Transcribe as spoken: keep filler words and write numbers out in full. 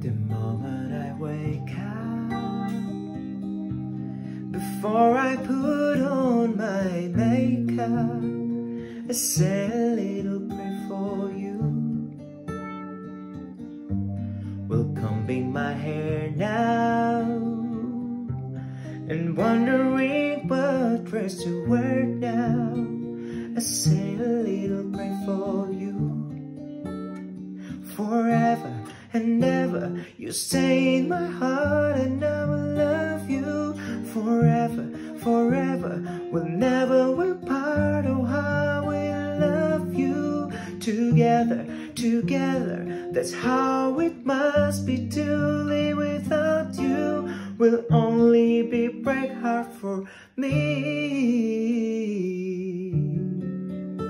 the moment I wake up, before I put on my makeup, I say a little prayer for you. Will combing my hair now and wondering what dress to wear now, I say a little prayer for you. Forever and ever, you stay in my heart, and I will love you forever, forever. We'll never will part. Oh, how we love you together, together. That's how it must be to live without you. Will only be break heart for me.